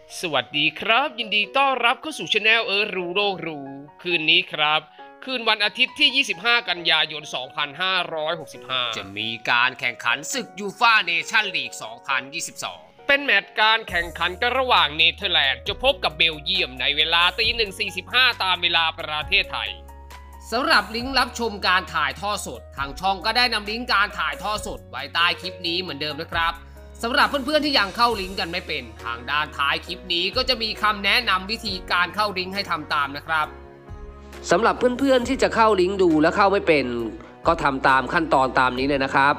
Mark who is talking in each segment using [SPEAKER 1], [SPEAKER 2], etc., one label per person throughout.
[SPEAKER 1] สวัสดีครับยินดีต้อนรับเข้าสู่ช anel รู้โลกรู้คืนนี้ครับคืนวันอาทิตย์ที่ 25 กันยายน 2565 จะมีการแข่งขันศึกยูฟ่าเนชั่นลีก 2022 เป็นแมตช์การแข่งขันกันระหว่างเนเธอร์แลนด์จะพบกับเบลเยียมในเวลาตี 1:45 ตามเวลาประเทศไทยสำหรับลิงก์รับชมการถ่ายทอดสดทางช่องก็ได้นำลิงก์การถ่ายทอดสดไว้ใต้คลิปนี้เหมือนเดิมนะครับสำหรับเพื่อนๆที่ยังเข้าลิงก์กันไม่เป็นทางด้านท้ายคลิปนี้ก็จะมีคำแนะนำวิธีการเข้าลิงก์ให้ทำตามนะครับสำหรับเพื่อนๆที่จะเข้าลิงก์ดูและเข้าไม่เป็นก็ทำตามขั้นตอนตามนี้เลยนะครับ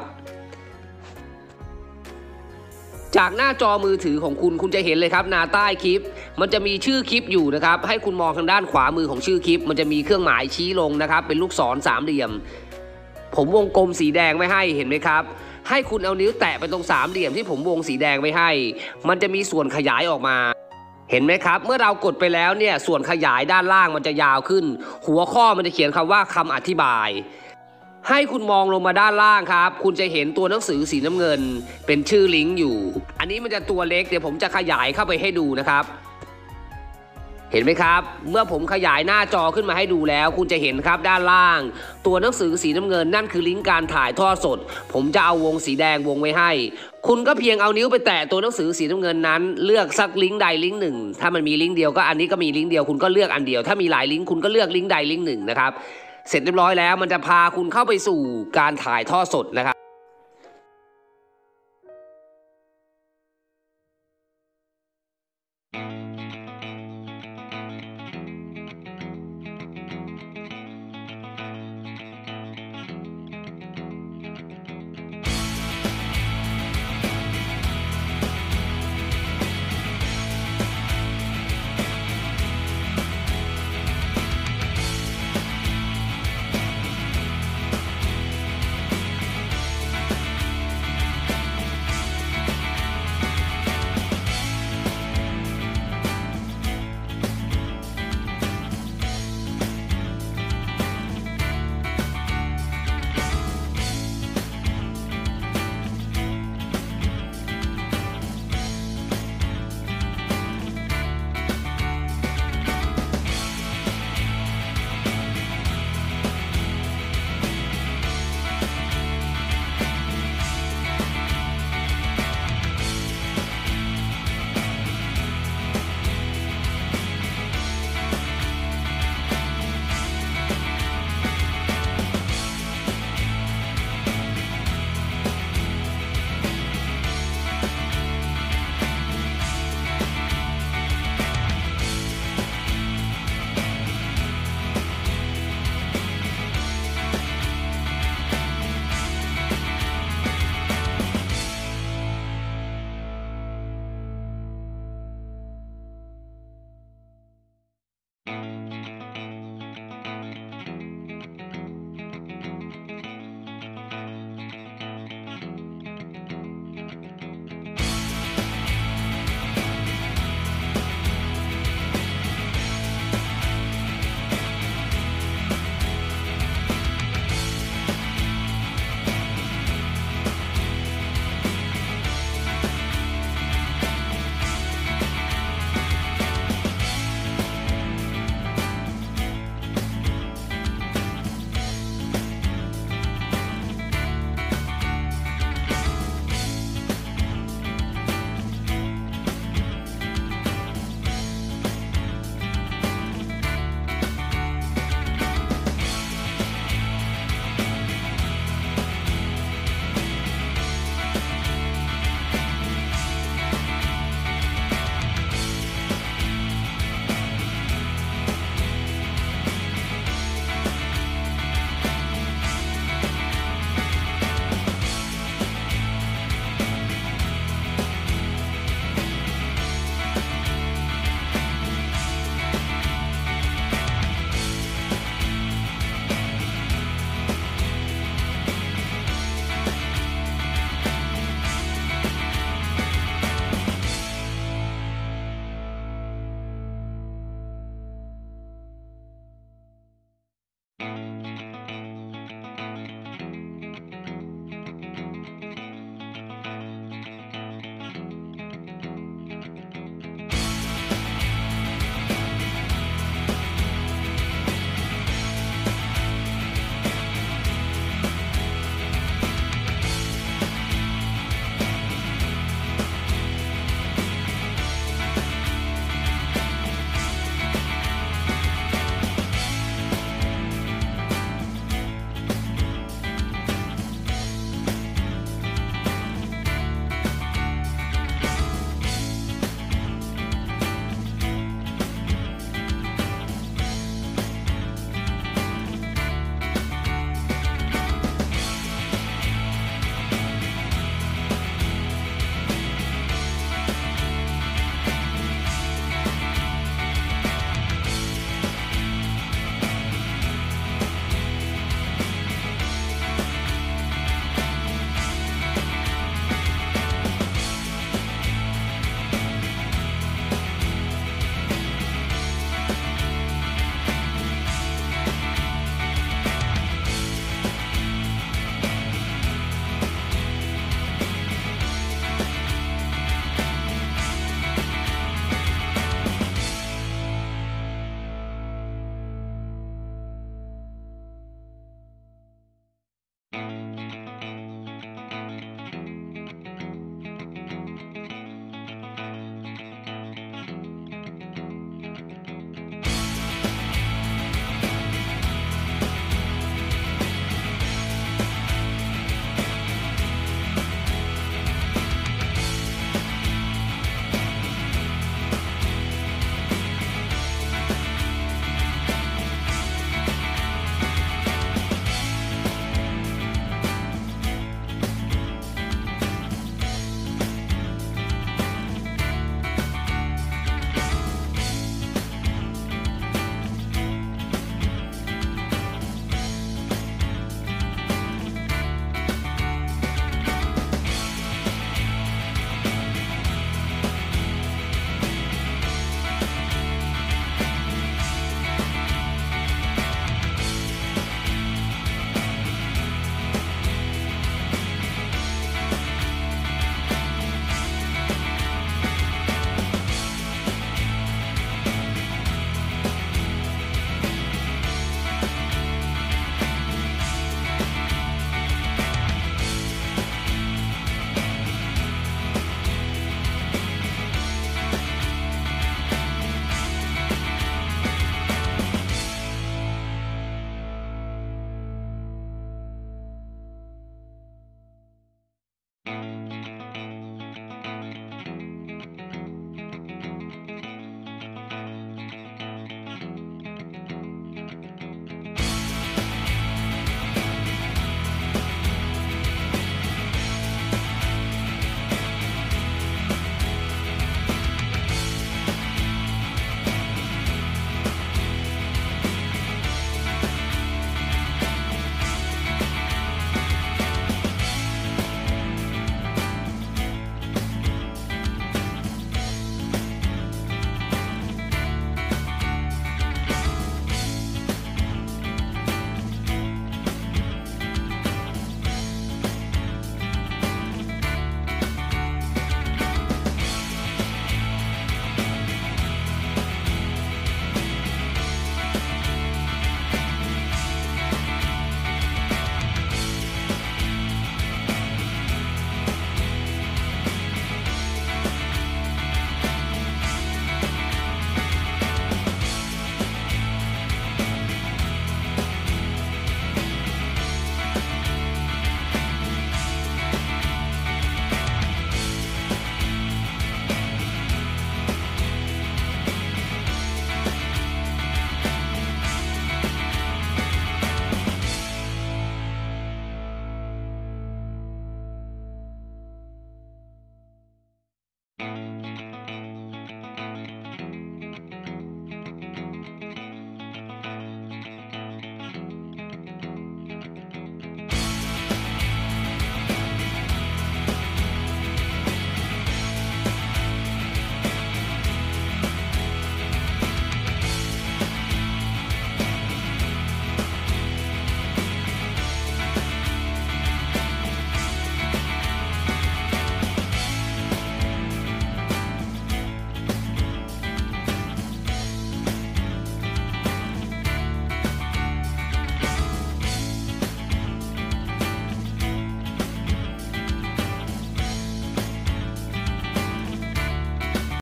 [SPEAKER 1] จากหน้าจอมือถือของคุณจะเห็นเลยครับหน้าใต้คลิปมันจะมีชื่อคลิปอยู่นะครับให้คุณมองทางด้านขวามือของชื่อคลิปมันจะมีเครื่องหมายชี้ลงนะครับเป็นลูกศรสามเหลี่ยมผมวงกลมสีแดงไว้ให้เห็นไหมครับให้คุณเอานิ้วแตะไปตรงสามเหลี่ยมที่ผมวงสีแดงไว้ให้มันจะมีส่วนขยายออกมาเห็นไหมครับเมื่อเรากดไปแล้วเนี่ยส่วนขยายด้านล่างมันจะยาวขึ้นหัวข้อมันจะเขียนคำว่าคำอธิบายให้คุณมองลงมาด้านล่างครับคุณจะเห็นตัวหนังสือสีน้ำเงินเป็นชื่อลิงก์อยู่อันนี้มันจะตัวเล็กเดี๋ยวผมจะขยายเข้าไปให้ดูนะครับเห็นไหมครับเมื่อผมขยายหน้าจอขึ้นมาให้ดูแล้วคุณจะเห็นครับด้านล่างตัวหนังสือสีน้ำเงินนั่นคือลิงก์การถ่ายทอดสดผมจะเอาวงสีแดงวงไว้ให้คุณก็เพียงเอานิ้วไปแตะตัวหนังสือสีน้ำเงินนั้นเลือกสักลิงก์ใดลิงก์หนึ่งถ้ามันมีลิงก์เดียวก็อันนี้ก็มีลิงก์เดียวคุณก็เลือกอันเดียวถ้ามีหลายลิงก์คุณก็เลือกลิงก์ใดลิงก์หนึ่งนะครับเสร็จเรียบร้อยแล้วมันจะพาคุณเข้าไปสู่การถ่ายทอดสดนะครับ